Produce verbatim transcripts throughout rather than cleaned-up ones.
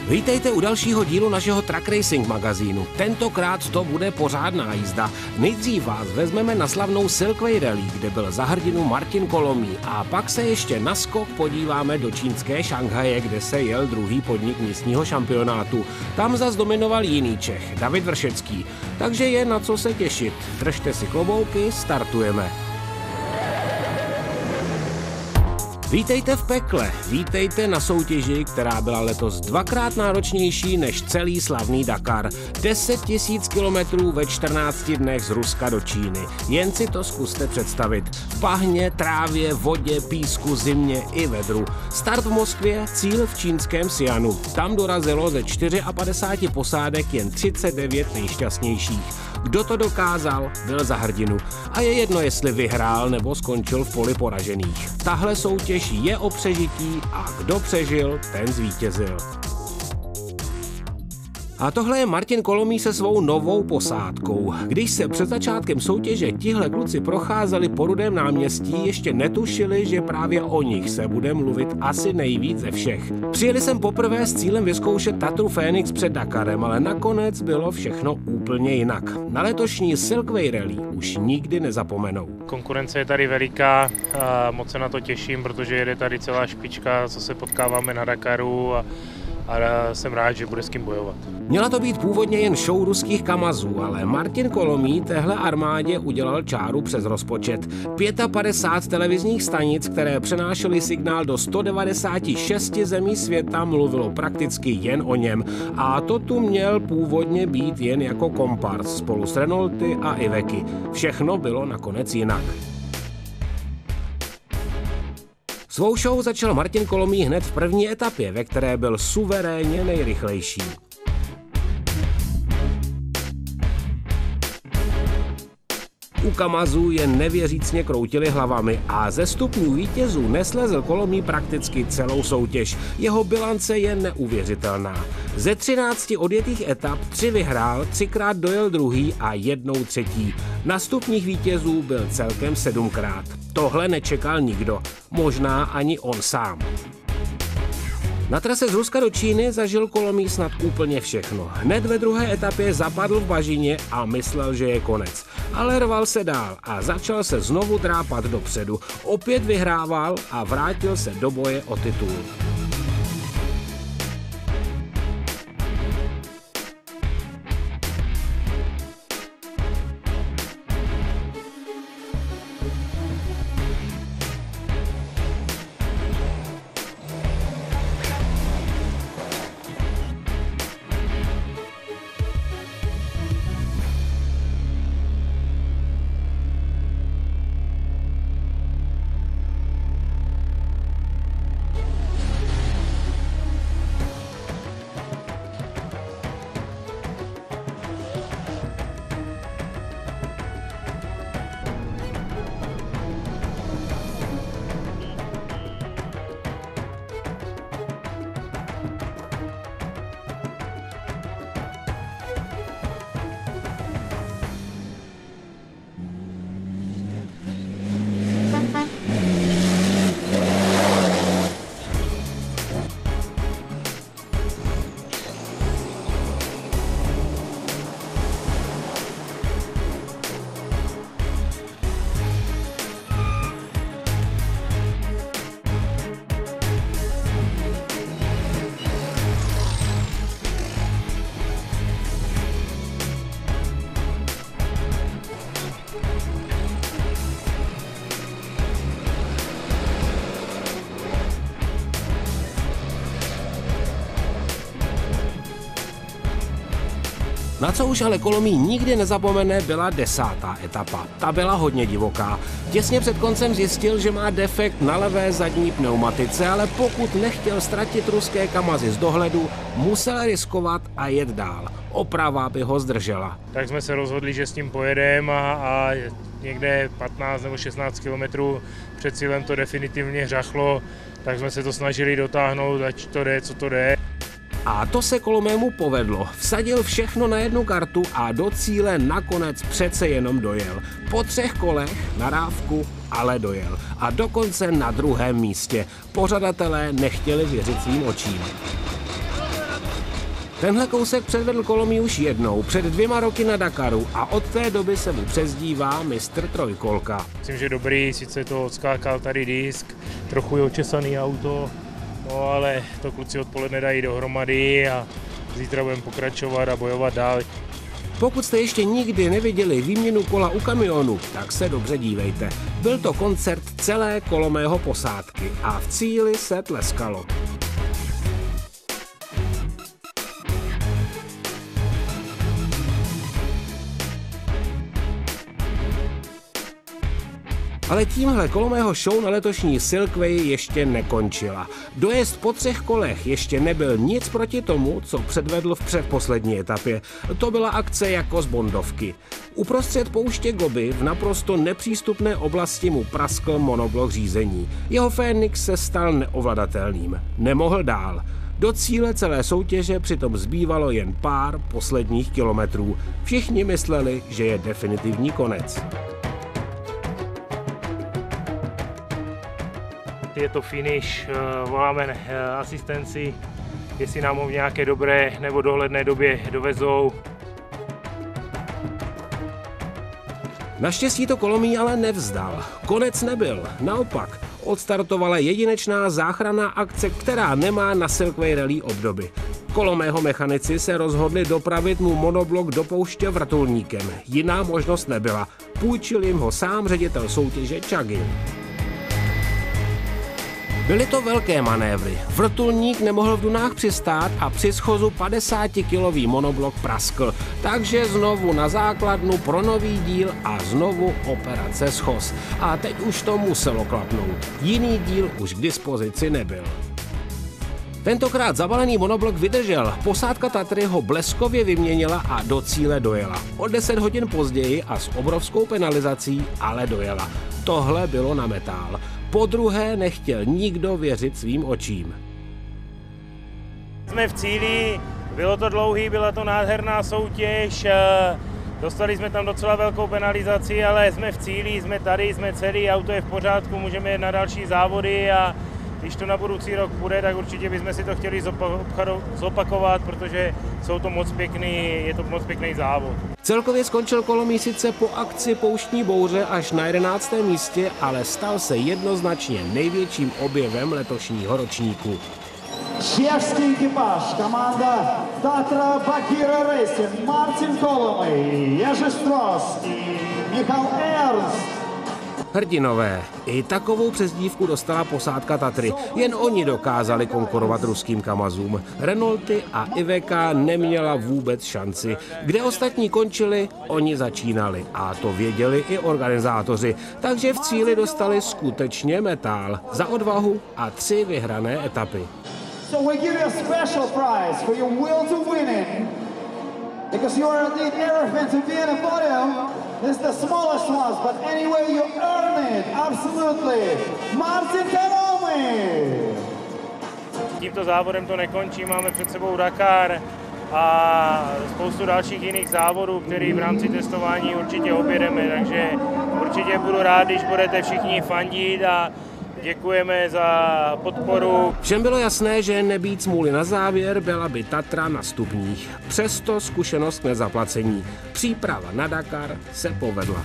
Vítejte u dalšího dílu našeho Truck Racing magazínu. Tentokrát to bude pořádná jízda. Nejdřív vás vezmeme na slavnou Silkway Rally, kde byl za hrdinu Martin Kolomý, a pak se ještě na skok podíváme do čínské Šanghaje, kde se jel druhý podnik místního šampionátu. Tam zas dominoval jiný Čech, David Vršecký. Takže je na co se těšit. Držte si klobouky, startujeme. Vítejte v pekle, vítejte na soutěži, která byla letos dvakrát náročnější než celý slavný Dakar. deset tisíc kilometrů ve čtrnácti dnech z Ruska do Číny. Jen si to zkuste představit. V bahně, trávě, vodě, písku, zimě i vedru. Start v Moskvě, cíl v čínském Xi'anu. Tam dorazilo ze padesát čtyři posádek jen třicet devět nejšťastnějších. Kdo to dokázal, byl za hrdinu. A je jedno, jestli vyhrál nebo skončil v poli poražených. Tahle soutěž je o přežití a kdo přežil, ten zvítězil. A tohle je Martin Kolomý se svou novou posádkou. Když se před začátkem soutěže tihle kluci procházeli po Rudém náměstí, ještě netušili, že právě o nich se bude mluvit asi nejvíc ze všech. Přijeli jsem poprvé s cílem vyzkoušet Tatru Phoenix před Dakarem, ale nakonec bylo všechno úplně jinak. Na letošní Silkway Rally už nikdy nezapomenou. Konkurence je tady veliká, a moc se na to těším, protože jede tady celá špička, co se potkáváme na Dakaru, a a jsem rád, že bude s kým bojovat. Měla to být původně jen show ruských Kamazů, ale Martin Kolomý téhle armádě udělal čáru přes rozpočet. padesát pět televizních stanic, které přenášely signál do sto devadesát šest zemí světa, mluvilo prakticky jen o něm. A to tu měl původně být jen jako kompars spolu s Renaulty a Iveky. Všechno bylo nakonec jinak. Svou show začal Martin Kolomý hned v první etapě, ve které byl suverénně nejrychlejší. U Kamazů jen nevěřícně kroutili hlavami a ze stupňů vítězů neslezl Kolomý prakticky celou soutěž. Jeho bilance je neuvěřitelná. Ze třinácti odjetých etap tři vyhrál, třikrát dojel druhý a jednou třetí. Na stupních vítězů byl celkem sedmkrát. Tohle nečekal nikdo, možná ani on sám. Na trase z Ruska do Číny zažil Kolomý snad úplně všechno. Hned ve druhé etapě zapadl v bažině a myslel, že je konec. Ale rval se dál a začal se znovu drápat dopředu. Opět vyhrával a vrátil se do boje o titul. Na co už ale Kolomý nikdy nezapomene, byla desátá etapa. Ta byla hodně divoká. Těsně před koncem zjistil, že má defekt na levé zadní pneumatice, ale pokud nechtěl ztratit ruské Kamazy z dohledu, musel riskovat a jet dál. Oprava by ho zdržela. Tak jsme se rozhodli, že s tím pojedeme a, a někde patnáct nebo šestnáct kilometrů před cílem to definitivně řachlo, tak jsme se to snažili dotáhnout, ať to jde, co to jde. A to se Kolomému povedlo. Vsadil všechno na jednu kartu a do cíle nakonec přece jenom dojel. Po třech kolech na rávku, ale dojel. A dokonce na druhém místě. Pořadatelé nechtěli věřit svým očím. Tenhle kousek předvedl Kolomý už jednou, před dvěma roky na Dakaru a od té doby se mu přezdívá mistr trojkolka. Myslím, že dobrý, sice to odskákal tady disk, trochu je očesaný auto, no ale to kluci odpoledne dají dohromady a zítra budeme pokračovat a bojovat dál. Pokud jste ještě nikdy neviděli výměnu kola u kamionu, tak se dobře dívejte. Byl to koncert celé Kolomého posádky a v cíli se tleskalo. Ale tímhle Kolomého show na letošní Silkway ještě nekončila. Dojezd po třech kolech ještě nebyl nic proti tomu, co předvedl v předposlední etapě. To byla akce jako z Bondovky. Uprostřed pouště Gobi v naprosto nepřístupné oblasti mu praskl monoblok řízení. Jeho Fénix se stal neovladatelným. Nemohl dál. Do cíle celé soutěže přitom zbývalo jen pár posledních kilometrů. Všichni mysleli, že je definitivní konec. Je to finish, voláme asistenci, jestli nám ho v nějaké dobré nebo dohledné době dovezou. Naštěstí to Kolomý ale nevzdal. Konec nebyl, naopak. Odstartovala jedinečná záchranná akce, která nemá na Silkway Rally obdoby. Kolomého mechanici se rozhodli dopravit mu monoblok do pouště vrtulníkem. Jiná možnost nebyla. Půjčil jim ho sám ředitel soutěže Chagin. Byly to velké manévry. Vrtulník nemohl v dunách přistát a při schozu padesátikilový monoblok praskl. Takže znovu na základnu pro nový díl a znovu operace schoz. A teď už to muselo klapnout. Jiný díl už k dispozici nebyl. Tentokrát zabalený monoblok vydržel, posádka Tatry ho bleskově vyměnila a do cíle dojela. O deset hodin později a s obrovskou penalizací, ale dojela. Tohle bylo na metál. Po druhé nechtěl nikdo věřit svým očím. Jsme v cíli, bylo to dlouhý, byla to nádherná soutěž, dostali jsme tam docela velkou penalizaci, ale jsme v cíli, jsme tady, jsme celý, auto je v pořádku, můžeme jít na další závody a když to na budoucí rok půjde, tak určitě bychom si to chtěli zopakovat, protože jsou to moc pěkný, je to moc pěkný závod. Celkově skončil Kolomý sice po akci pouštní bouře až na jedenáctém místě, ale stal se jednoznačně největším objevem letošního ročníku. Český ekipáž, komanda Tatra Bakyra Racing, Martin Kolomý, Jerzy Stros i Michal Ernst. Hrdinové. I takovou přezdívku dostala posádka Tatry. Jen oni dokázali konkurovat ruským Kamazům. Renaulty a Iveca neměla vůbec šanci. Kde ostatní končili, oni začínali. A to věděli i organizátoři. Takže v cíli dostali skutečně metál. Za odvahu a tři vyhrané etapy. So we give you a special prize for your will to win it. Because you are the elephant to be in a podium. It's the smallest ones, but anyway you earn it, absolutely. Martin Kolomý! Tímto závodem to nekončí, máme před sebou Dakar a spoustu dalších jiných závodů, který v rámci testování určitě objedeme, takže určitě budu rád, když budete všichni fandit a děkujeme za podporu. Všem bylo jasné, že nebýt smůly na závěr, byla by Tatra na stupních. Přesto zkušenost k nezaplacení. Příprava na Dakar se povedla.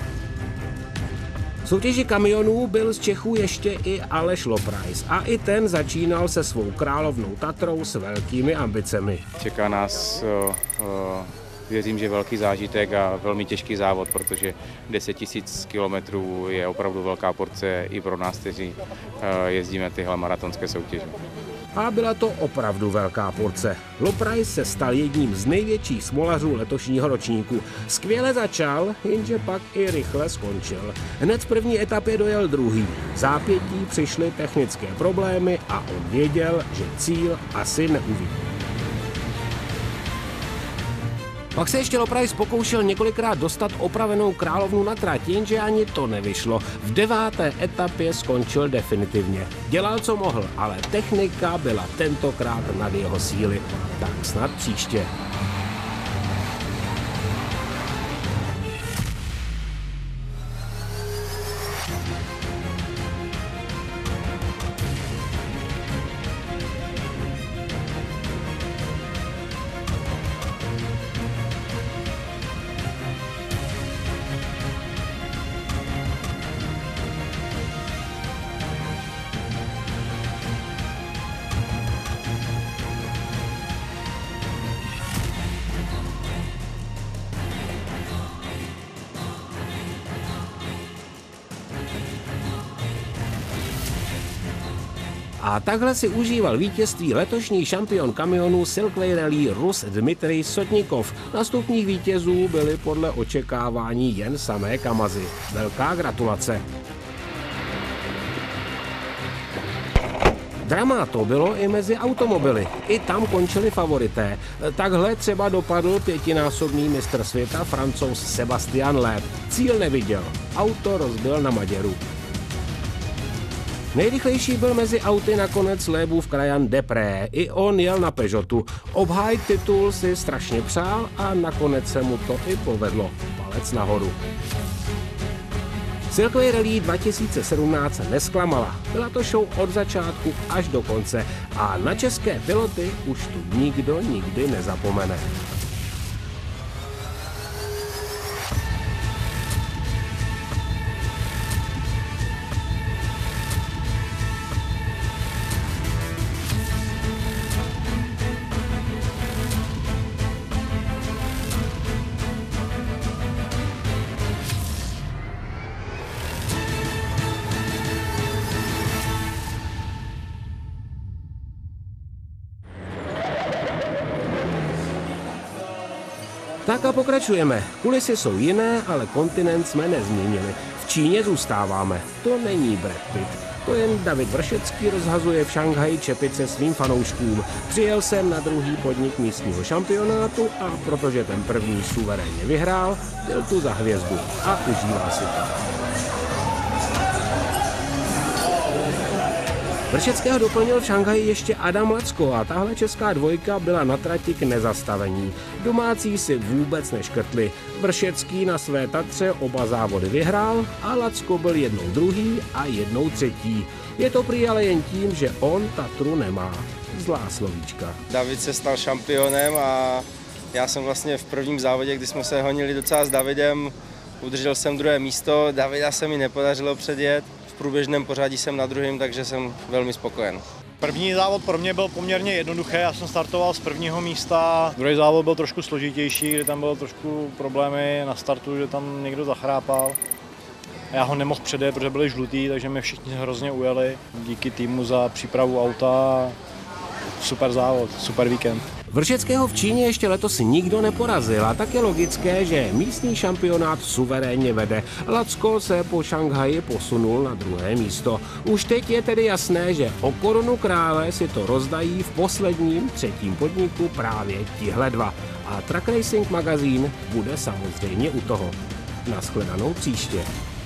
V soutěži kamionů byl z Čechů ještě i Aleš Loprajs a i ten začínal se svou královnou Tatrou s velkými ambicemi. Čeká nás, věřím, že velký zážitek a velmi těžký závod, protože deset tisíc kilometrů je opravdu velká porce i pro nás, kteří jezdíme tyhle maratonské soutěže. A byla to opravdu velká porce. Loprajs se stal jedním z největších smolařů letošního ročníku. Skvěle začal, jenže pak i rychle skončil. Hned v první etapě dojel druhý. V zápětí přišly technické problémy a on věděl, že cíl asi neuvidí. Pak se ještě Loprajs pokoušel několikrát dostat opravenou královnu na trať, jenže ani to nevyšlo. V deváté etapě skončil definitivně. Dělal, co mohl, ale technika byla tentokrát nad jeho síly. Tak snad příště. A takhle si užíval vítězství letošní šampion kamionů Silkway Rally Rus Dmitrij Sotnikov. Na stupních vítězů byly podle očekávání jen samé Kamazy. Velká gratulace. Drama to bylo i mezi automobily. I tam končili favorité. Takhle třeba dopadl pětinásobný mistr světa Francouz Sebastian Loeb. Cíl neviděl. Auto rozbil na Maděru. Nejrychlejší byl mezi auty nakonec Loebův krajan Depré. I on jel na Peugeotu. Obhájit titul si strašně přál a nakonec se mu to i povedlo. Palec nahoru. Silkway Rally dva tisíce sedmnáct nesklamala. Byla to show od začátku až do konce a na české piloty už tu nikdo nikdy nezapomene. Tak a pokračujeme. Kulisy jsou jiné, ale kontinent jsme nezměnili. V Číně zůstáváme. To není Brad Pitt. To jen David Vršecký rozhazuje v Šanghaji čepice svým fanouškům. Přijel jsem na druhý podnik místního šampionátu a protože ten první suverénně vyhrál, byl tu za hvězdu a užívá si to. Vršeckého doplnil v Šanghaji ještě Adam Lacko a tahle česká dvojka byla na trati k nezastavení. Domácí si vůbec neškrtli. Vršecký na své Tatře oba závody vyhrál a Lacko byl jednou druhý a jednou třetí. Je to prý ale jen tím, že on Tatru nemá. Zlá slovíčka. David se stal šampionem a já jsem vlastně v prvním závodě, kdy jsme se honili docela s Davidem, udržel jsem druhé místo, Davida se mi nepodařilo předjet. V průběžném pořadí jsem na druhém, takže jsem velmi spokojen. První závod pro mě byl poměrně jednoduchý, já jsem startoval z prvního místa. Druhý závod byl trošku složitější, kdy tam bylo trošku problémy na startu, že tam někdo zachrápal. Já ho nemohl předjet, protože byli žlutý, takže mi všichni hrozně ujeli. Díky týmu za přípravu auta, super závod, super víkend. Vršeckého v Číně ještě letos nikdo neporazil a tak je logické, že místní šampionát suverénně vede. Lacko se po Šanghaji posunul na druhé místo. Už teď je tedy jasné, že o korunu krále si to rozdají v posledním třetím podniku právě tihle dva. A Truck Racing magazín bude samozřejmě u toho. Nashledanou příště.